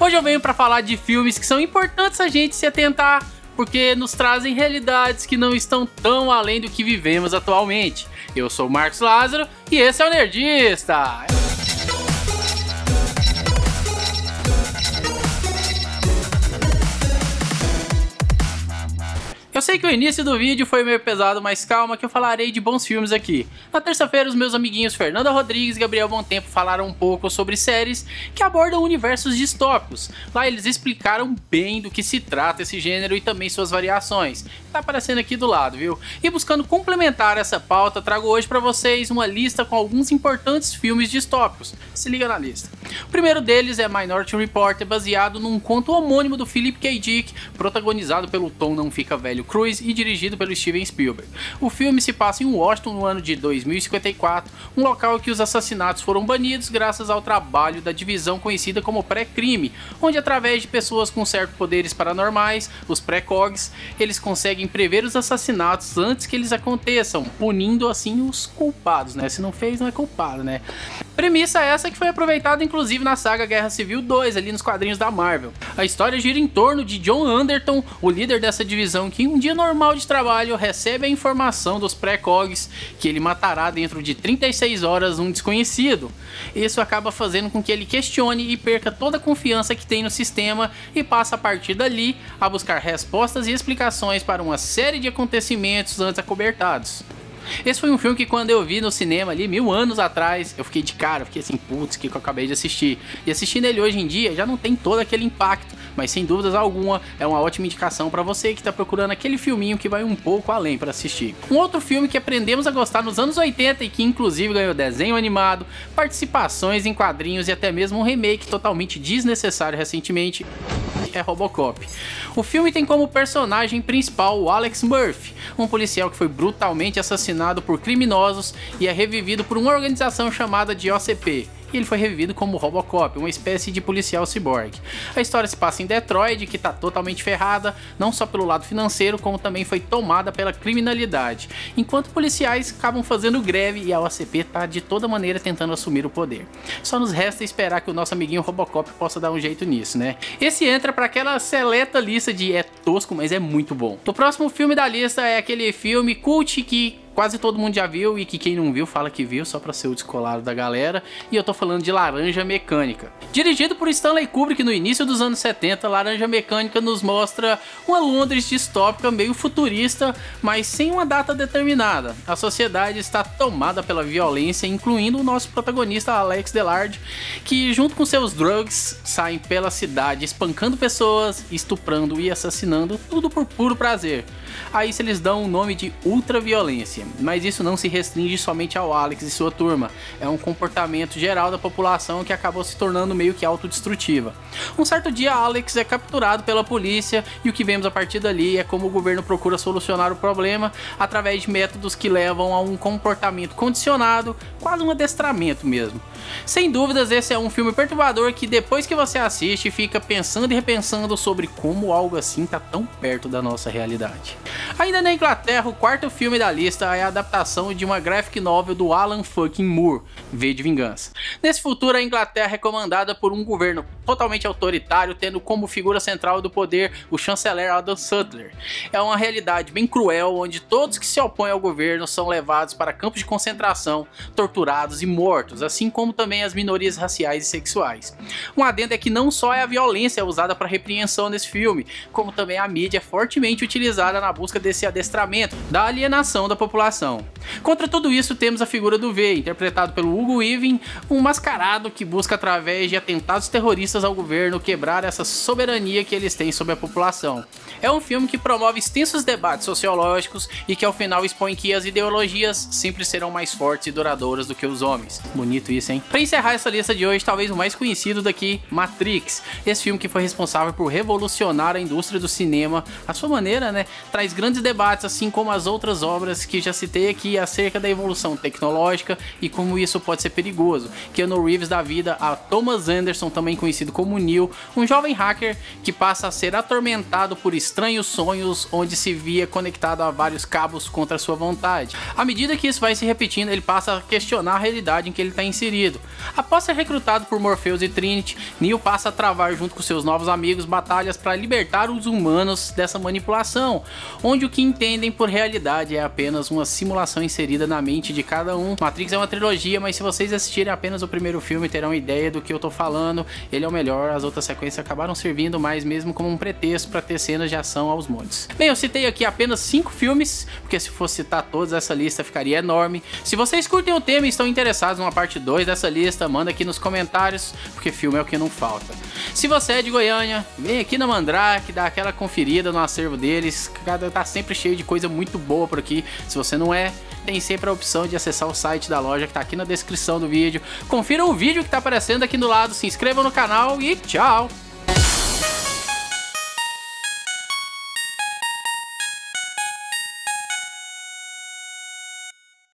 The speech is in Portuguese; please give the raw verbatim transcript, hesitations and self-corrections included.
Hoje eu venho para falar de filmes que são importantes a gente se atentar, porque nos trazem realidades que não estão tão além do que vivemos atualmente. Eu sou o Marcos Lázaro e esse é o Nerdista! Eu sei que o início do vídeo foi meio pesado, mas calma que eu falarei de bons filmes aqui. Na terça-feira, os meus amiguinhos Fernanda Rodrigues e Gabriel Bontempo falaram um pouco sobre séries que abordam universos distópicos. Lá eles explicaram bem do que se trata esse gênero e também suas variações. Tá aparecendo aqui do lado, viu? E buscando complementar essa pauta, trago hoje pra vocês uma lista com alguns importantes filmes distópicos. Se liga na lista. O primeiro deles é Minority Report, baseado num conto homônimo do Philip K. Dick, protagonizado pelo Tom Não Fica Velho Cruise e dirigido pelo Steven Spielberg. O filme se passa em Washington no ano de dois mil e cinquenta e quatro, um local em que os assassinatos foram banidos graças ao trabalho da divisão conhecida como pré-crime, onde através de pessoas com certos poderes paranormais, os pré-cogs, eles conseguem prever os assassinatos antes que eles aconteçam, punindo assim os culpados, né? Se não fez, não é culpado, né? Premissa essa que foi aproveitada inclusive na saga Guerra Civil dois, ali nos quadrinhos da Marvel. A história gira em torno de John Anderton, o líder dessa divisão, que em um dia normal de trabalho recebe a informação dos pré-cogs que ele matará dentro de trinta e seis horas um desconhecido. Isso acaba fazendo com que ele questione e perca toda a confiança que tem no sistema e passa a partir dali a buscar respostas e explicações para uma série de acontecimentos antes acobertados. Esse foi um filme que quando eu vi no cinema ali mil anos atrás, eu fiquei de cara, fiquei assim, putz, que eu acabei de assistir. E assistindo ele hoje em dia já não tem todo aquele impacto, mas sem dúvidas alguma é uma ótima indicação para você que está procurando aquele filminho que vai um pouco além para assistir. Um outro filme que aprendemos a gostar nos anos oitenta e que inclusive ganhou desenho animado, participações em quadrinhos e até mesmo um remake totalmente desnecessário recentemente, é Robocop. O filme tem como personagem principal o Alex Murphy, um policial que foi brutalmente assassinado por criminosos e é revivido por uma organização chamada de O C P. E ele foi revivido como Robocop, uma espécie de policial ciborgue. A história se passa em Detroit, que está totalmente ferrada, não só pelo lado financeiro, como também foi tomada pela criminalidade, enquanto policiais acabam fazendo greve e a O C P está de toda maneira tentando assumir o poder. Só nos resta esperar que o nosso amiguinho Robocop possa dar um jeito nisso, né? Esse entra para aquela seleta lista de é tosco, mas é muito bom. O próximo filme da lista é aquele filme cult que quase todo mundo já viu e que quem não viu fala que viu só pra ser o descolado da galera, e eu tô falando de Laranja Mecânica. Dirigido por Stanley Kubrick no início dos anos setenta, Laranja Mecânica nos mostra uma Londres distópica meio futurista, mas sem uma data determinada. A sociedade está tomada pela violência, incluindo o nosso protagonista Alex Delard, que junto com seus drugs saem pela cidade espancando pessoas, estuprando e assassinando, tudo por puro prazer. A isso eles dão o nome de ultraviolência. Mas isso não se restringe somente ao Alex e sua turma, é um comportamento geral da população que acabou se tornando meio que autodestrutiva. Um certo dia Alex é capturado pela polícia e o que vemos a partir dali é como o governo procura solucionar o problema através de métodos que levam a um comportamento condicionado, quase um adestramento mesmo. Sem dúvidas esse é um filme perturbador que depois que você assiste fica pensando e repensando sobre como algo assim tá tão perto da nossa realidade. Ainda na Inglaterra, o quarto filme da lista é a adaptação de uma graphic novel do Alan fucking Moore, V de Vingança. Nesse futuro, a Inglaterra é comandada por um governo totalmente autoritário, tendo como figura central do poder o chanceler Adolf Hitler. É uma realidade bem cruel, onde todos que se opõem ao governo são levados para campos de concentração, torturados e mortos, assim como também as minorias raciais e sexuais. Um adendo é que não só é a violência usada para repreensão nesse filme, como também a mídia é fortemente utilizada na busca desse adestramento, da alienação da população. Contra tudo isso temos a figura do V, interpretado pelo Hugo Weaving, um mascarado que busca através de atentados terroristas ao governo quebrar essa soberania que eles têm sobre a população. É um filme que promove extensos debates sociológicos e que ao final expõe que as ideologias sempre serão mais fortes e duradouras do que os homens. Bonito isso, hein? Para encerrar essa lista de hoje, talvez o mais conhecido daqui, Matrix. Esse filme que foi responsável por revolucionar a indústria do cinema, à sua maneira, né? Traz grandes debates, assim como as outras obras que já citei aqui acerca da evolução tecnológica e como isso pode ser perigoso. Keanu Reeves da vida a Thomas Anderson, também conhecido conhecido como Neo, um jovem hacker que passa a ser atormentado por estranhos sonhos onde se via conectado a vários cabos contra sua vontade. À medida que isso vai se repetindo, ele passa a questionar a realidade em que ele está inserido. Após ser recrutado por Morpheus e Trinity, Neo passa a travar junto com seus novos amigos batalhas para libertar os humanos dessa manipulação, onde o que entendem por realidade é apenas uma simulação inserida na mente de cada um. Matrix é uma trilogia, mas se vocês assistirem apenas o primeiro filme terão ideia do que eu tô falando. Ele é o melhor, as outras sequências acabaram servindo mais mesmo como um pretexto para ter cenas de ação aos montes. Bem, eu citei aqui apenas cinco filmes, porque se fosse citar todos essa lista ficaria enorme. Se vocês curtem o tema e estão interessados numa parte dois dessa lista, manda aqui nos comentários, porque filme é o que não falta. Se você é de Goiânia, vem aqui na Mandrake, dá aquela conferida no acervo deles, tá sempre cheio de coisa muito boa por aqui. Se você não é, tem sempre a opção de acessar o site da loja que tá aqui na descrição do vídeo. Confira o vídeo que tá aparecendo aqui do lado, se inscrevam no canal e tchau!